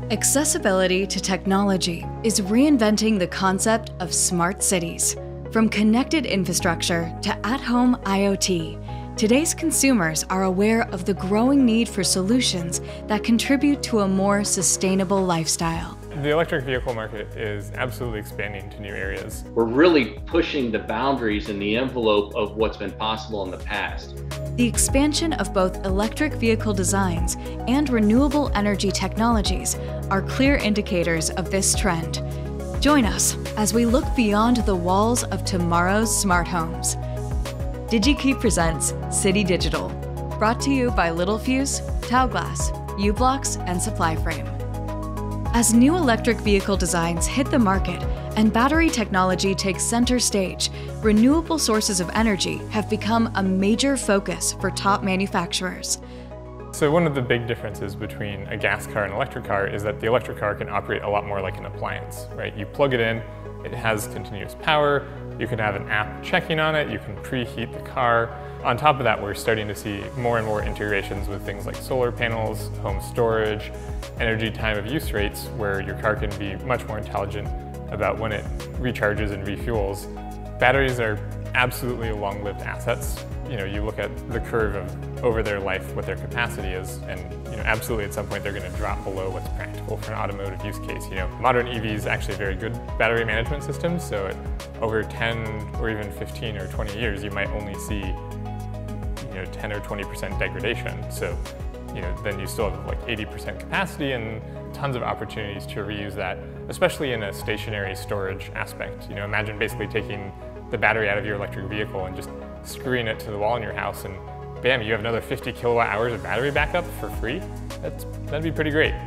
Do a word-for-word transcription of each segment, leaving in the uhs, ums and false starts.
Accessibility to technology is reinventing the concept of smart cities. From connected infrastructure to at-home I O T, today's consumers are aware of the growing need for solutions that contribute to a more sustainable lifestyle. The electric vehicle market is absolutely expanding to new areas. We're really pushing the boundaries and the envelope of what's been possible in the past. The expansion of both electric vehicle designs and renewable energy technologies are clear indicators of this trend. Join us as we look beyond the walls of tomorrow's smart homes. DigiKey presents City Digital, brought to you by Littelfuse, Taoglas, U-Blox, and Supplyframe. As new electric vehicle designs hit the market and battery technology takes center stage, renewable sources of energy have become a major focus for top manufacturers. So one of the big differences between a gas car and an electric car is that the electric car can operate a lot more like an appliance, right? You plug it in, it has continuous power, you can have an app checking on it, you can preheat the car. On top of that, we're starting to see more and more integrations with things like solar panels, home storage, energy time of use rates, where your car can be much more intelligent about when it recharges and refuels. Batteries are absolutely long-lived assets. You know, you look at the curve of over their life, what their capacity is, and you know, absolutely at some point they're going to drop below what's practical for an automotive use case. You know, modern E Vs actually very good battery management systems, so at over ten or even fifteen or twenty years, you might only see you know ten or twenty percent degradation. So, you know, then you still have like eighty percent capacity and tons of opportunities to reuse that, especially in a stationary storage aspect. You know, imagine basically taking the battery out of your electric vehicle and just screwing it to the wall in your house, and bam, you have another fifty kilowatt hours of battery backup for free. That's, that'd be pretty great.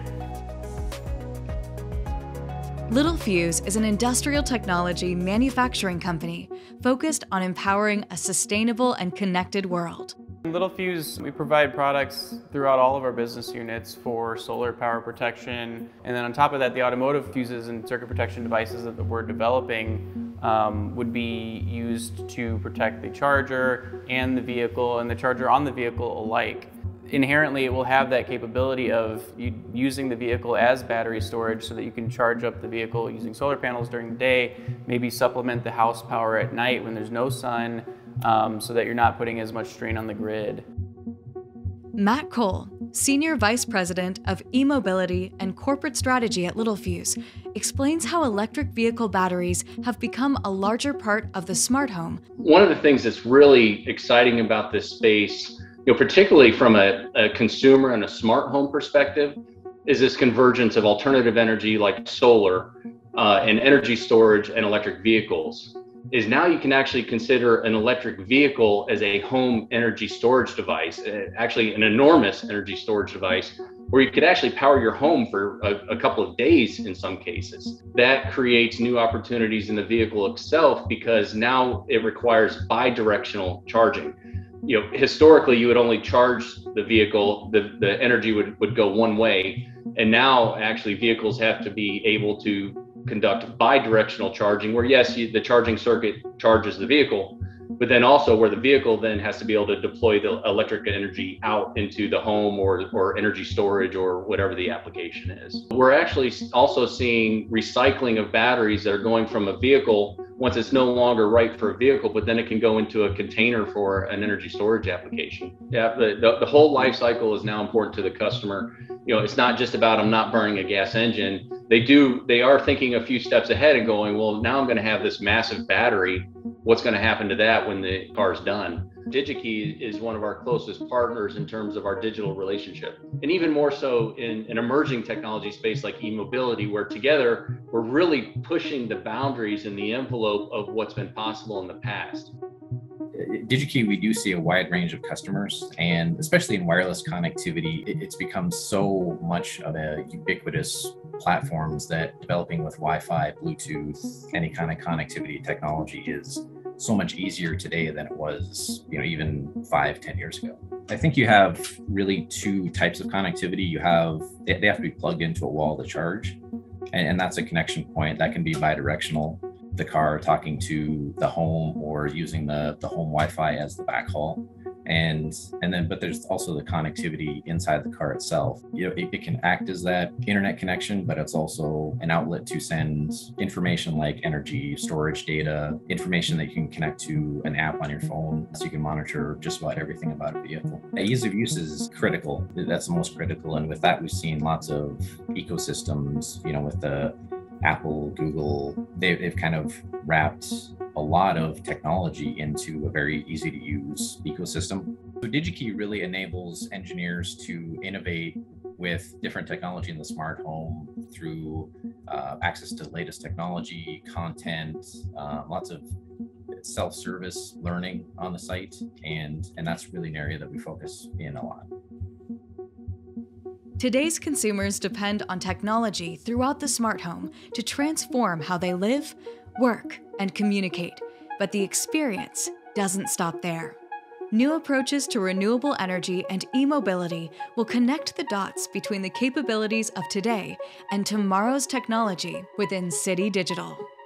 Littelfuse is an industrial technology manufacturing company focused on empowering a sustainable and connected world. In Littelfuse, we provide products throughout all of our business units for solar power protection, and then on top of that, the automotive fuses and circuit protection devices that we're developing um, would be used to protect the charger and the vehicle and the charger on the vehicle alike. Inherently, it will have that capability of using the vehicle as battery storage so that you can charge up the vehicle using solar panels during the day, maybe supplement the house power at night when there's no sun, um, so that you're not putting as much strain on the grid. Matt Cole, Senior Vice President of E-Mobility and Corporate Strategy at Littelfuse, explains how electric vehicle batteries have become a larger part of the smart home. One of the things that's really exciting about this space, you know, particularly from a, a consumer and a smart home perspective, is this convergence of alternative energy like solar uh, and energy storage and electric vehicles. Is now you can actually consider an electric vehicle as a home energy storage device, actually an enormous energy storage device, where you could actually power your home for a, a couple of days in some cases. That creates new opportunities in the vehicle itself because now it requires bi-directional charging. You know, historically, you would only charge the vehicle, the, the energy would, would go one way, and now actually vehicles have to be able to conduct bi-directional charging, where yes, you, the charging circuit charges the vehicle, but then also where the vehicle then has to be able to deploy the electric energy out into the home or, or energy storage or whatever the application is. We're actually also seeing recycling of batteries that are going from a vehicle once it's no longer right for a vehicle, but then it can go into a container for an energy storage application. Yeah, the, the, the whole life cycle is now important to the customer. You know, it's not just about I'm not burning a gas engine. They do, they are thinking a few steps ahead and going, well, now I'm going to have this massive battery. What's going to happen to that when the car's done? DigiKey is one of our closest partners in terms of our digital relationship, and even more so in an emerging technology space like e-mobility, where together we're really pushing the boundaries and the envelope of what's been possible in the past. DigiKey, we do see a wide range of customers, and especially in wireless connectivity, it's become so much of a ubiquitous platforms that developing with Wi-Fi, Bluetooth, any kind of connectivity technology is so much easier today than it was, you know, even five, ten years ago. I think you have really two types of connectivity. You have, they have to be plugged into a wall to charge, and, and that's a connection point that can be bi-directional. The car talking to the home or using the, the home Wi-Fi as the backhaul. And and then, but there's also the connectivity inside the car itself. You know, it, it can act as that internet connection, but it's also an outlet to send information like energy, storage data, information that you can connect to an app on your phone, so you can monitor just about everything about a vehicle. The ease of use is critical. That's the most critical. And with that, we've seen lots of ecosystems, you know, with the Apple, Google, they, they've kind of wrapped a lot of technology into a very easy to use ecosystem. So DigiKey really enables engineers to innovate with different technology in the smart home through uh, access to the latest technology, content, uh, lots of self-service learning on the site. And, and that's really an area that we focus in a lot. Today's consumers depend on technology throughout the smart home to transform how they live, work, and communicate, but the experience doesn't stop there. New approaches to renewable energy and e-mobility will connect the dots between the capabilities of today and tomorrow's technology within City Digital.